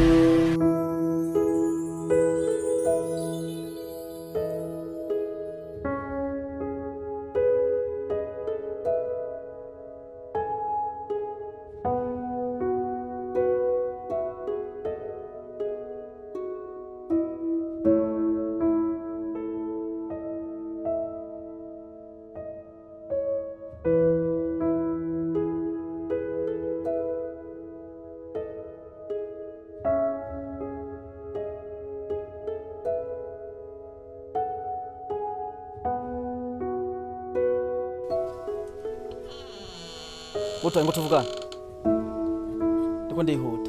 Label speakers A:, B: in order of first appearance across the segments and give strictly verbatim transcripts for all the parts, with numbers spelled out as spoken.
A: Uto ngo tuvugana. Ndiko ndihuta.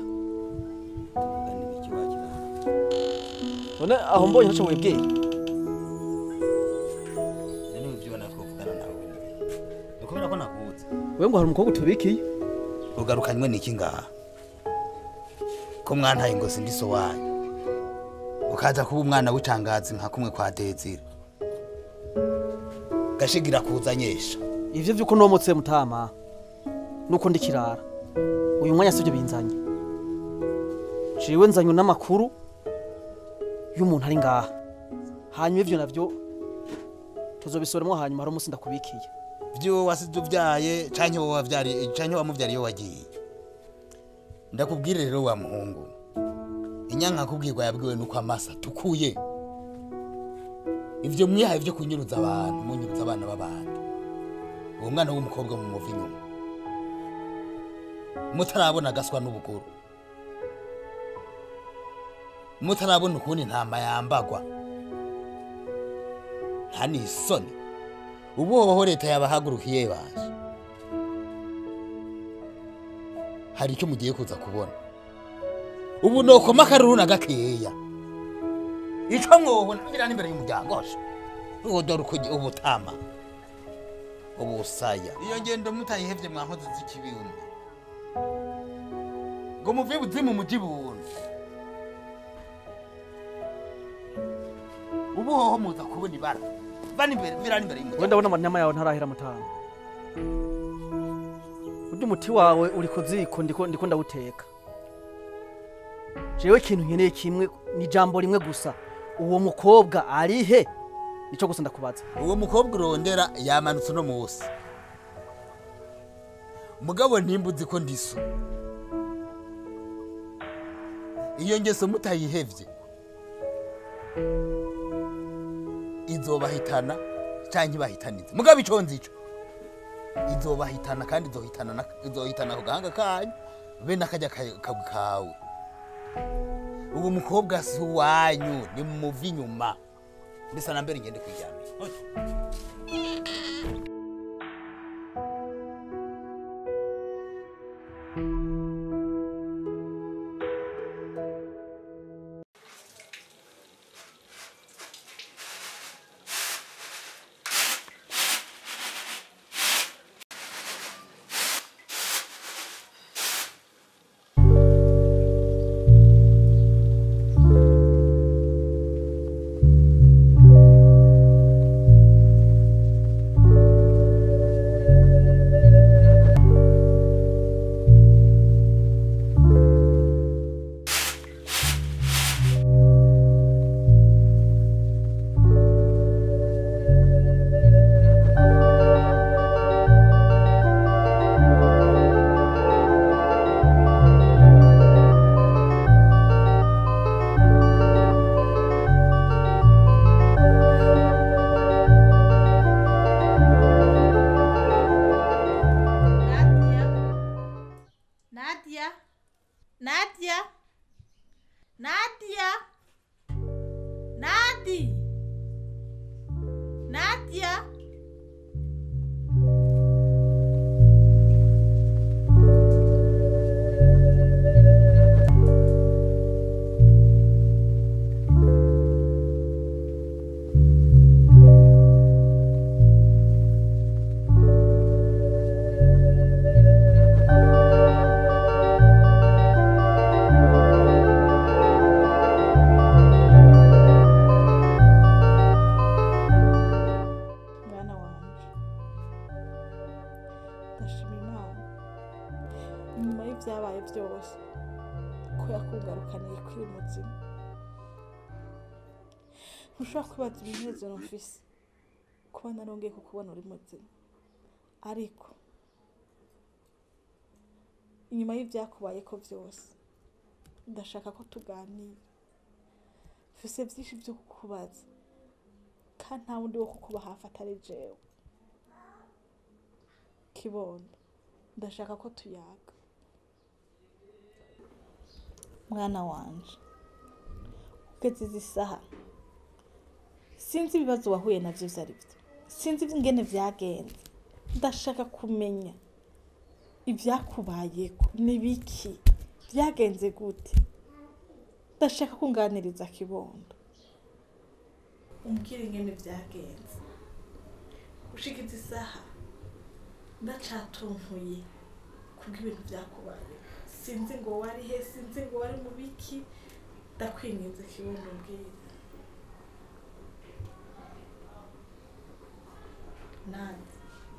A: None aho mbonye ntaco webwiye.
B: Nene uvyo nakuvugana nawe. Ndikubera ko nakuze.
A: Wewe ngo hari umukobwa utubikiye?
B: Ugarukanywe niki ngaha? Ko mwantaye ngo sindiso wanyu. Ukaza kuba umwana w'itangazi nka kumwe kwa Dezira. Gashigira kuzanyesha.
A: Ivyo vyuko nomotse mutama. Nuko ndikirara. Uyu mwanya sivyo binzanye. Ciwe nzanywe n'amakuru y'umuntu ari ngaha. Hanyuma ivyo navyo tuzobisoremo hanyuma hari umunsi ndakubikiye.
B: Vyo wasizuvyaye canke wowe wavyari canke wamuvyariye wagiye. Ndakubwire rero wa muhungu. Inyanka kubwirwa yabwiwe nuko amasa tukuye. Ivyo mwihaye vyo kunyuruza abantu, munyuruza abana b'abandi. Uwo mwana w'umukobwa mu muvi nyuma. Mutarabona gaswa n'ubuguru. Mutarabona ukuntu intama yambagwa. Hani isoni. Ubu hoho leta yabahagurukiye baje. Hari icyo mugiye kuza kubona. Ubu noko makaruru na gakeya. Ico mwobona birani imbere y'umuryango. Ngo dore uko ubutama. Ubusaya. Iyo ngendo mutayihevye mwankoze z'ikibiyumwe. Ngo muve buzimu mujibuntu. Ubu hoho muza kubona ibara. Bani imbere birani imbere y'umuryango.
A: Wenda bona amanyama yawe ntarahera mutanga. Uje umuti wawe uri kuziko ndiko ndiko ndawuteka. Jewe kintu nkeneye kimwe ni jambo rimwe gusa. Uwo mukobwa ari he? Nico gusa ndakubaza.
B: Uwo mukobwa urondera yamanutse no musi. Mugabo ntimbuzi ko ndiso. Iyo ngeso mutayihevye. Izobahitana canke bahitanize. Mugabo iconze ico. Izobahitana kandi izohitana izohitana ku gahanga kanyu be nakajya kawe. Ubu mukobwa si wanyu ni muvi nyuma. Mbisa na mbere ngende kwijyamira.
C: wanyihakaniye ko uri muzima ntushobora kwibaza ibinezero mfise kuba narongeye kukubona uri muzima ariko inyuma y'ivyakubayeko vyose ndashaka ko tuganira mfise vyinshi vyo kukubaza kandi nta wundi wo kukuba hafi atari jewe kibondo ndashaka ko tuyaga mwana wanje ugeze izi saha sinzi ibibazo wahuye navyo vyari vyo sinzi ingene vyagenze ndashaka kumenya ivyakubayeko nibiki vyagenze gute ndashaka kunganiriza kibondo umbwire ingene vyagenze gushika izi saha ndacatuntuye kubw'ibintu vyakubaye sinzi ngo wari he sinzi ngo wari mu biki ndakwinginze kibondo mbwira nade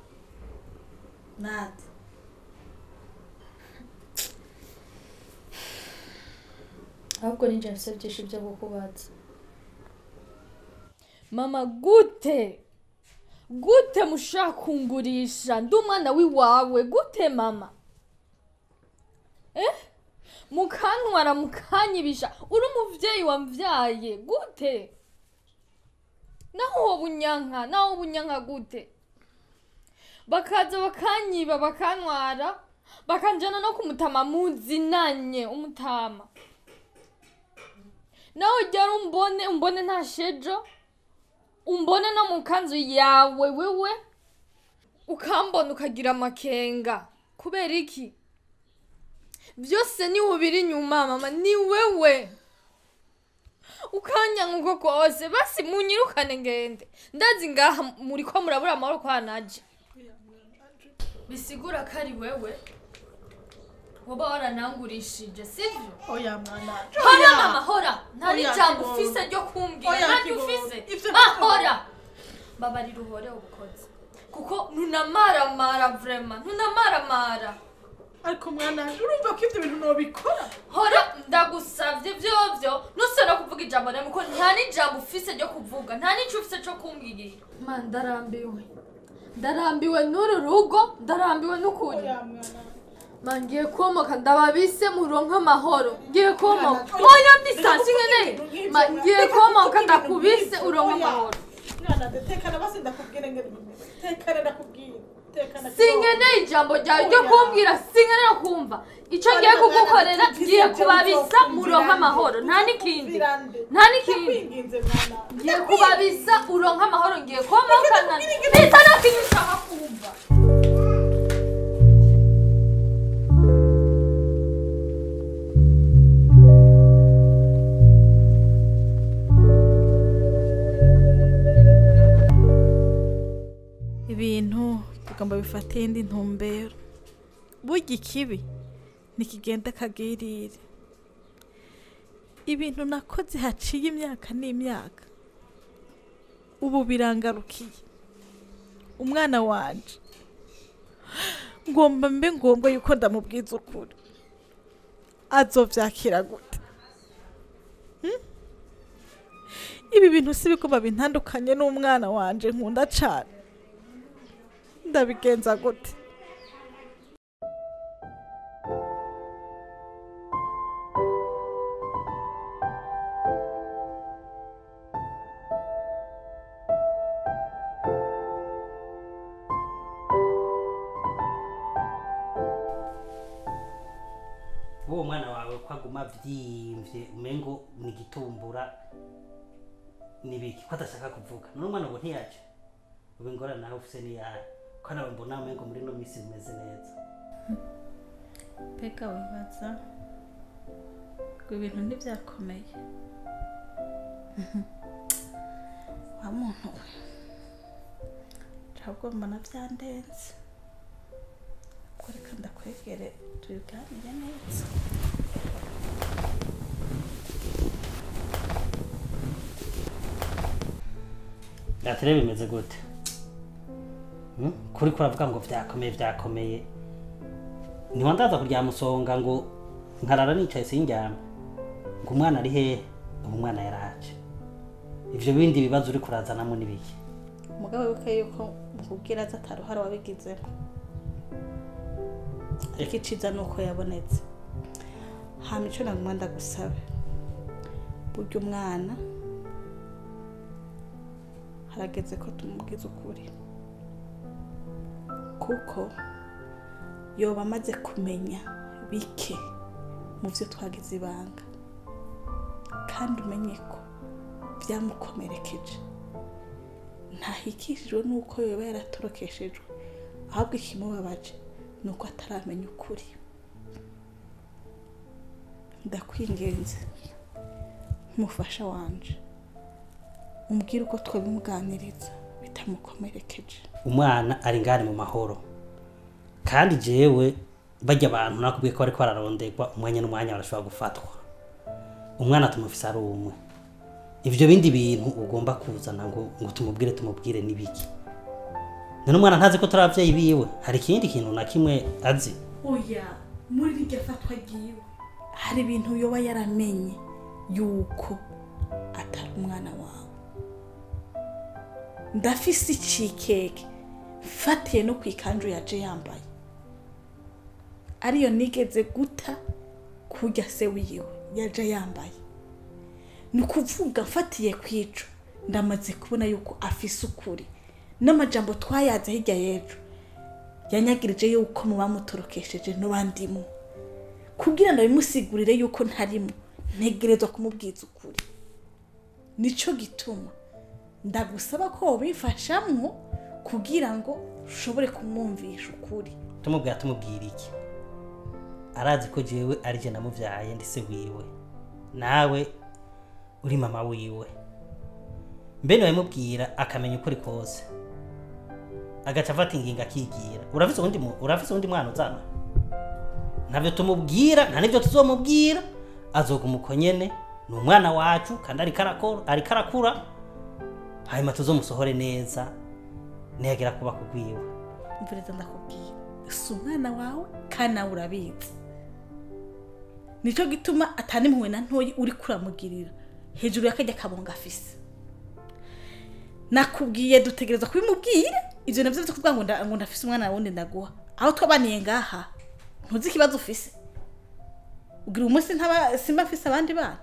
C: nade
D: ahubwo ninjye mfise byinshi byo kukubaza mama gute gute mushaka kungurisha ndi umwana wiwawe gute mama eh mukantwara mukanyibisha uri umuvyeyi wamvyaye gute naho wo bunyanka naho bunyanka gute bakaza bakanyiba bakantwara bakanjana no kumutama muzinanye umutama naho ryari umbone umbone nta shejo umbone no mu kanzu yawe wewe ukambona ukagira amakenga kubera iki byose ni ubiri nyuma mama ni wewe ukanya nguko kose basi munyirukane ngende ndazi ngaha muri ko murabura amahoro kwa naje bisigura kari wewe woba waranangurishije sivyo
C: oya mwana
D: hora mama hora ntari jambo ufise ryo kumbwira ntari ufise mahora babarira uhore ubukoze kuko ntunamara mara vraiment ntunamara mara
C: ariko mwana urumva ko ivyo bintu nobikora
D: hora ndagusavye vyovyo nuse no kuvuga ijambo rero kuko nta n'ijambo ufise ryo kuvuga nta n'ico ufise co kumbwirira man ndarambiwe ndarambiwe n'uru rugo ndarambiwe n'ukuri
C: oya mwana
D: mangiye komoka ndababise muronka amahoro ngiye komoka oya distansi ngene mangiye komoka ndakubise uronka amahoro
C: mwana tekana basi ndakubwire ngene tekana ndakubwire tekana
D: singene ijambo ryawe ryo kumbwira singene no kumva ico ngiye kugukorera ngiye kubabisa muronka amahoro nta nikindi nta nikindi ngiye kubabisa uronka amahoro ngiye komoka nita no kinyushaka kumva
C: ibintu tugomba bifate indi ntumbero burya ikibi nikigenda kagirire ibintu nakoze haciye imyaka n'imyaka ubu birangarukiye umwana wanje ngomba mbe ngombwa yuko ndamubwiza ukuri azovyakira gute hmm? ibi bintu si bigomba bintandukanye n'umwana wanje nkunda cane ndabigenza gute
E: uwo mwana wawe kwaguma vyimvye umengo ni gitumbura nibiki ko adashaka kuvuga none umwana ubu ntiyaje ubu ingorane nawe ufise niyahe ko nawe mbona umengo muri no misi bimeze neza
C: peka wibaza ngo ibintu ntibyakomeye wa muntu we ntabwo mbona byandenze ko reka ndakwegere tubiganire neza
E: Gatire bimeze gute? Hmm? Kuri kuravuga ngo vyakomeye vyakomeye. Ni wandaza kurya musonga ngo nkarara nicaye sinjyama. ngo umwana ari hehe ubu umwana yaraje ivyo bindi bibazo uri kurazanamo nibiki
C: umugabo wibuke yuko mukubwira aza ataruhara wabigizemo ariko iciza nuko yabonetse hama ico naguma ndagusabe burya umwana harageze ko tumubwiza ukuri kuko yoba amaze kumenya bike mu vyo twagize ibanga kandi umenye ko vyamukomerekeje ntahikishijwe nuko yoba yaratorokeshejwe ahubwo ikimubabaje nuko ataramenya ukuri ndakwingenze mufasha wanje umbwire uko twabimuganiriza bitamukomerekeje
E: umwana ari ngari mu mahoro kandi jewe bajya abantu nakubwiye ko bariko bararondegwa umwanya n'umwanya barashobora gufatwa umwana tumufise ari umwe ivyo bindi bintu ugomba kuzana ngo ngo tumubwire tumubwire nibiki none umwana ntazi ko turi abavyeyi biwe hari ikindi kintu na kimwe azi
C: oya muri rirya fatwa ryiwe hari ibintu yoba yaramenye yuko atari umwana wawe ndafise icikeke fatiye no kwikanju yaje yambaye ariyo nigeze guta kurya se wiwe yaje yambaye ni kuvuga fatiye kwico ndamaze kubona yuko afise ukuri n'amajambo twayaze hirya yejo yanyagirije yuko mu bamutorokesheje no bandimo kugira ngo bimusigurire yuko ntarimo ntegerezwa kumubwiza ukuri nico gituma ndagusaba ko wobifashamwo kugira ngo ushobore kumwumvisha ukuri
E: tumubwira tumubwira iki arazi ko jewe ari je namuvyaye ndise wiwe nawe uri mama wiwe mbene wamubwira akamenya ukuri kose agaca afata ingingo akigira urafise undi urafise undi mwana uzana navyo tumubwira nta nivyo tuzomubwira azoguma uko nyene ni umwana wacu kandi ari karakora ari karakura hanyuma tuzomusohore neza niyagera kuba kugwiwe
C: mvuriza ndakubwira si umwana wawe kandi nawe urabizi nico gituma atani mpuwe na ntoyi uri kuramugirira hejuru yakajya kabonga afise nakubwiye dutegereza kubimubwira ivyo navyo byo kuvuga ngo ngo ndafise umwana wundi ndaguha aho twabaniye ngaha ntuzi kibazo ufise ugira umunsi ntaba simba afise abandi bana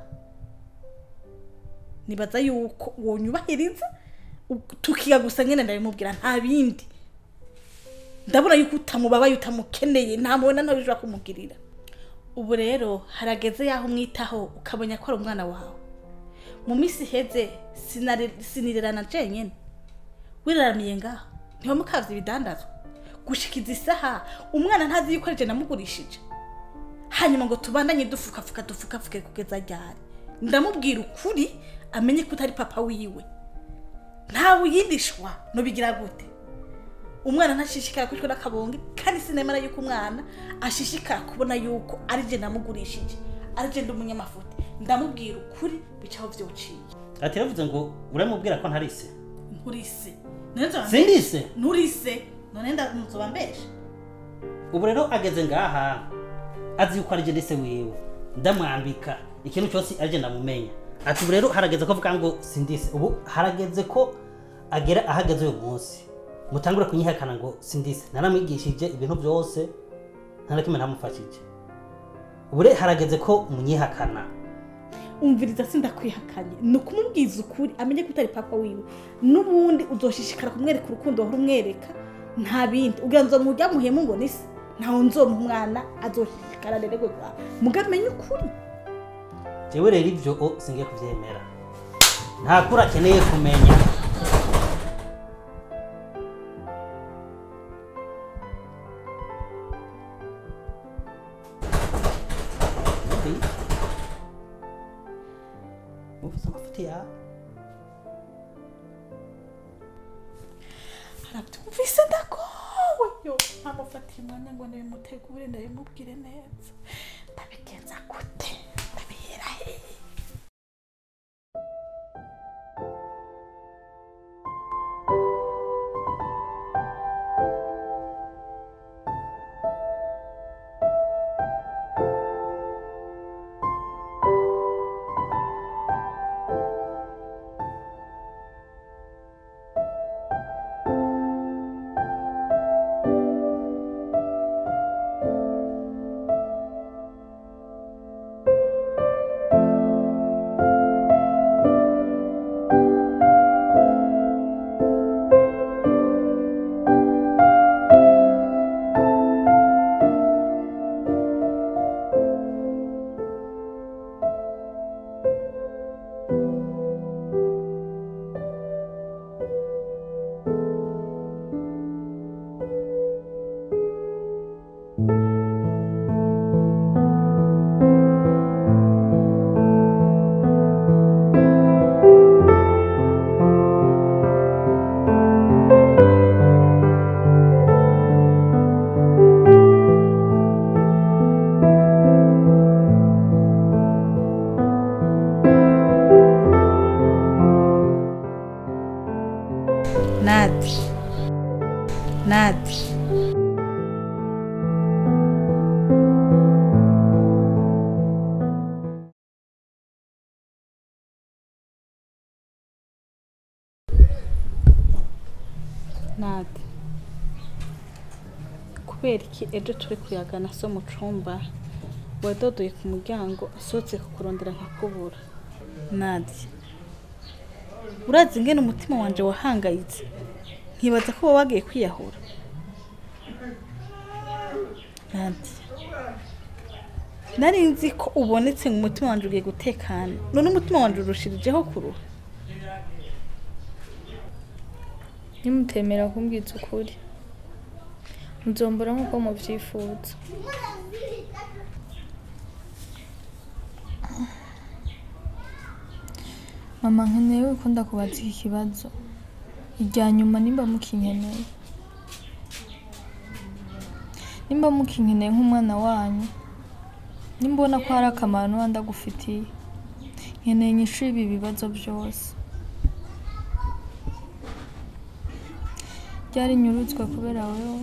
C: nibaza yuko wonyubahiriza tukiga gusa nyene ndabimubwira nta bindi ndabona yuko utamubabaye utamukeneye nta mubona nto bijwa kumugirira ubu rero harageze yaho umwitaho ukabonya ko ari umwana wawe mu misi heze sinirerana jenyene wiraramiye ngaho ntiho mukavye ibidandazwa gushikiza isaha umwana ntazi yuko ari je namugurishije hanyuma ngo tubandanye dufukafuka dufukafuke kugeza ryari ndamubwira ukuri amenye ko utari papa wiwe ntawe yindishwa no bigira gute umwana ntashishikara kwishwe n'akabonge kandi sinemera yuko umwana ashishikara kubona yuko ari je namugurishije ari je ndumunyamafuti ndamubwira ukuri bicaho vyociye
E: ati yavuze ngo uramubwira ko ntarise
C: nturise neza
E: sindise
C: nturise none ndamuzoba mbeshe
E: ubu rero ageze ngaha azi yuko ari je ndise wiwe ndamwambika ikintu cyose ari je ndamumenya ati ubu rero harageze ko avuga ngo sindise ubu harageze ko agera ahageze uyu munsi mutangura kunyihakana ngo sindise naramwigishije ibintu byose nta nakimwe ntamufashije ubu rero harageze ko munyihakana
C: umviriza sindakwihakanye no kumubwiza ukuri amenye ko utari papa wiwe nubundi uzoshishikara kumwereka urukundo wahora umwereka nta bindi ugira nzo mujya muhemu ngo nisi ntaho nzomuha umwana azoshishikara rero gwa mugamenye ukuri
E: jewe rero ivyo o singiye kuvyemera nta kuri akeneye kumenya Uvuze amafuti ya
C: arabyumvise ndagowe yo amufatiye umwanya ngo ndabimutegure ndabimubwire neza ndabigenza gute ndabihera hehe Nadi Nadi kubera iki ejo turi kuyagana so mu cumba wadodoye ku muryango asohotse kukurondera nkakubura Nadi urazi ingene umutima wanje wahangayitse nkibaza ko wowe wagiye kwiyahura Nadi nari nzi ko ubonetse ngo umutima wanje ugiye gutekana none umutima wanje urushirijeho kuruha
F: nimutemera kumbwiza ukuri nzombora nk'uko muvyifuza mama nkeneye ko ndakubaza iki kibazo irya nyuma nimba mukinkeneye nimba mukinkeneye nk'umwana wanyu nimbona ko hari akamaro n'uwa ndagufitiye nkeneye nyishure ibi bibazo byose byari nyurutswe kubera wewe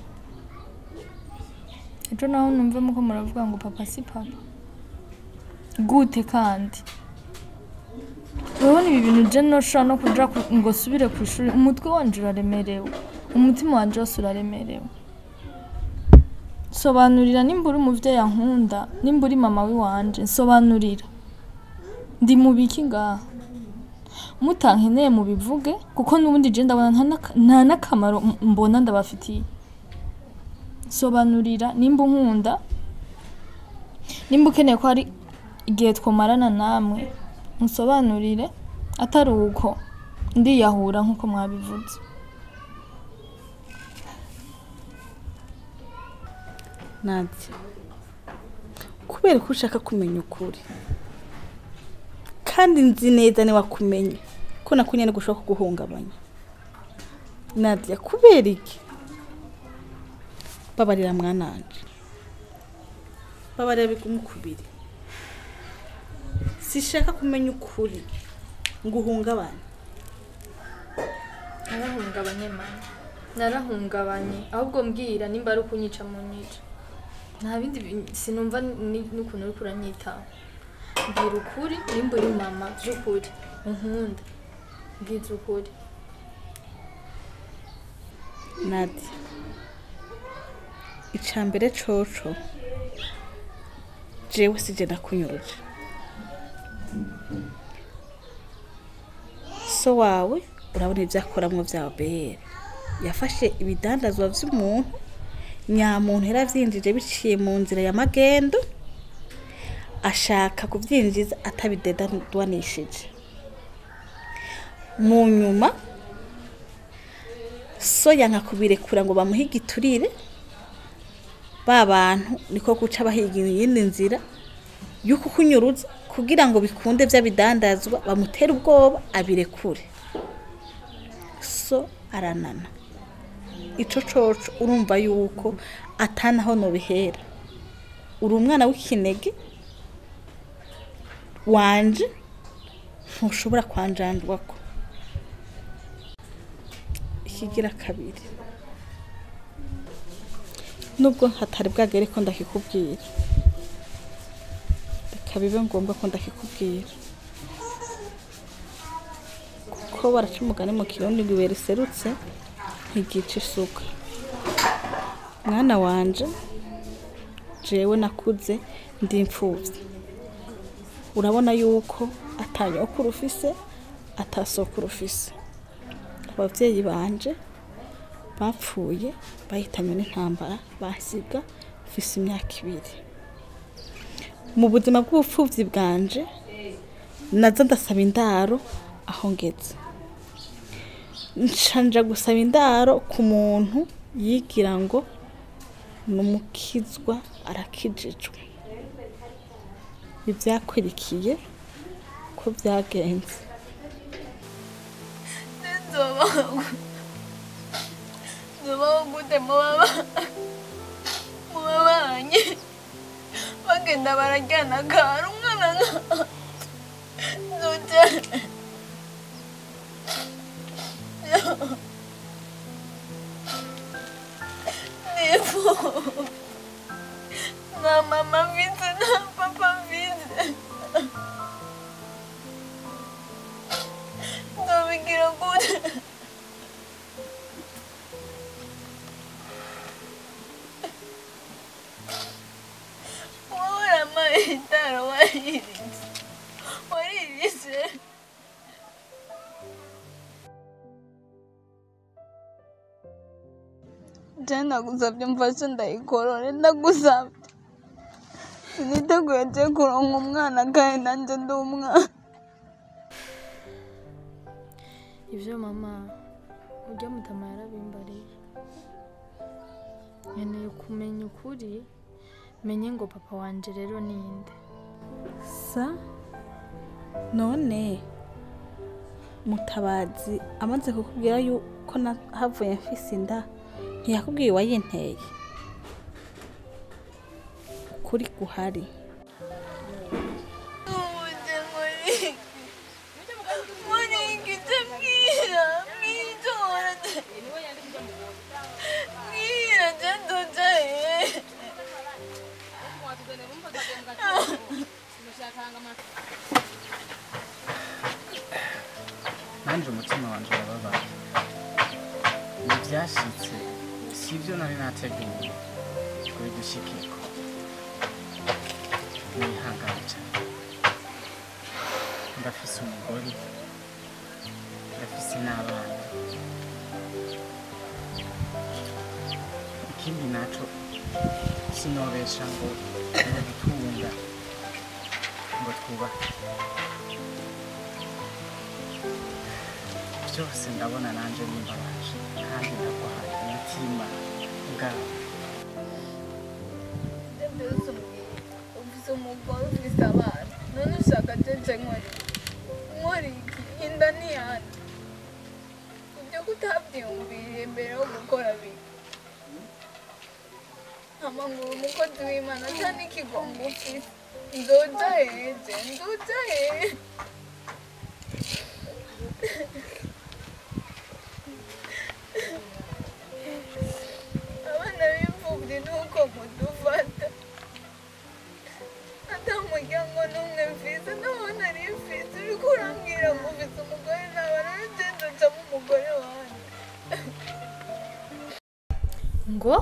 F: ejo naho numve muko muravuga ngo papa si papa gute kandi urabona ibi bintu je noshobora no kuja ngo subire ku ishuri umutwe wanje uraremerewe umutima wanje wose uraremerewe sobanurira nimba uri umuvyeyi ankunda nimba uri mama wiwanje sobanurira ndi mubiki ngaha mutankeneye mubivuge kuko nubundi je ndabona nta nakamaro mbona ndabafitiye sobanurira nimba unkunda nimba ukeneye ko hari igihe twomarana namwe musobanurire atari uko ndiyahura nkuko mwabivuze
C: Nadi kubera ko ushaka kumenya ukuri kandi nzi neza ne wakumenye ko nakunye no gushaka kuguhungabanya Nadia kubera iki babarira mwananje babarira bigumukubiri sishaka kumenya ukuri nguhungabanye
F: narahungabanye mama narahungabanye ahubwo mbwira nimba ari ukunyica mu nyica nta bindi sinumva n'ukuntu uri kuranyitaho mbwira ukuri nimba uri mama by'ukuri unkunda mbwira ukuri
C: Nadi icambere coco jewe sije nakunyuruje so wawe urabona ibyakoramwo vya bere yafashe ibidandazwa vy'umuntu nyamuntu yaravyinjije biciye mu nzira ya magendo ashaka kuvyinjiza atabidedanishije mu nyuma so yanka kubirekura ngo bamuhe igiturire ba bantu niko guca bahiga iyindi nzira yuko kunyuruza kugira ngo bikunde vya bidandazwa bamutera ubwoba abirekure so aranana ico coco urumva yuko atanaho no bihera uri umwana w'ikinege wanje ntushobora kwanjandwako ikigira kabiri nubwo hatari bwagere ko ndakikubwira kabibe ngomba ko ndakikubwira kuko baraca umugani mu kirundi ngo ibere iserutse ntigica isuka mwana wanje jewe nakuze ndi imfuvyi urabona yuko atanyokuru ufise atasokuru ufise abavyeyi banje bapfuye bahitanywe n'intambara basiga ufise imyaka ibiri mu buzima bw'ubupfuvyi bwanje naza ndasaba indaro aho ngeze nshanja gusaba indaro ku muntu yigira ngo numukizwa arakijijwe ivyakwirikiye ko vyagenze
F: nzobaho gute mubaba mubabanye bagenda barajyana kara umwana nzoja nta mama mfite nta papa mfite nzobigira gute wowe amahitaro wariritse wariritse je ndagusabye mfashe ndayikorore ndagusabye siniteguye je kuronka umwana kandi nanje ndi umwana ivyo mama urya mutama yarabimbariye nkeneye kumenya ukuri menye ngo papa wanje rero ninde
C: sa none Mutabazi amaze kukubwira yuko havuye mfise inda ntiyakubwiye wayinteye kuri guhari
G: nanje umutima wanje urababaye ivyashitse sivyo nari nateguye kuri gushikiko nihangane cane ndafise umugore ndafise n'abana ikindi naco sinobesha ngo gutunga ngo twubake byose ndabona nanje nimbabaje kandi ndaguhaye umutima bwawe
F: ufise umugore ufise abana none ushaka jeje nkori nkori iki inda niyandi ibyo kutabyiyumviriye mbere yo gukora biki amanguru umukozi w'Imana cyane ikigongo ufise nzoja heje nzoja heje abana b'imfubyi nuko mudufata ata muryango n'umwe mfise nabona ari mfise uriko urambwira ngo ufise umugore n'abana nanje nzocamo umugore wanje
H: ngo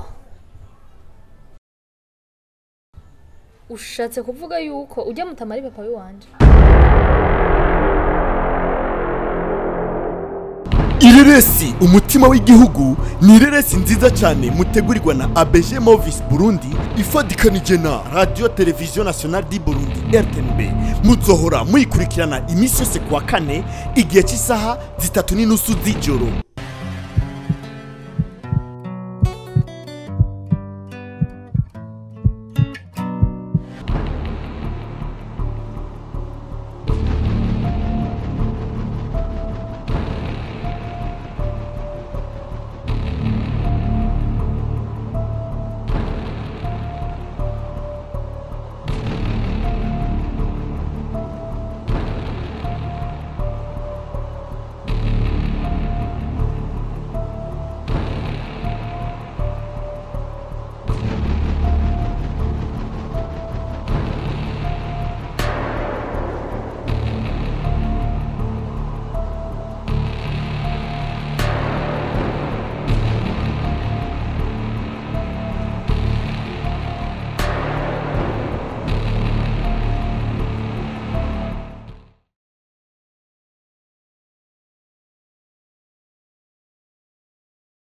H: ushatse kuvuga yuko ujya mutama ari papa wanje
I: Ireresi umutima w'igihugu ni ireresi nziza cyane mutegurirwa na A B G Movies Burundi ifadikanije na Radio Television Nationale du Burundi R T N B muzohora muyikurikirana imisi yose kuwa kane igihe cy'isaha zitatu n'inusu z'ijoro.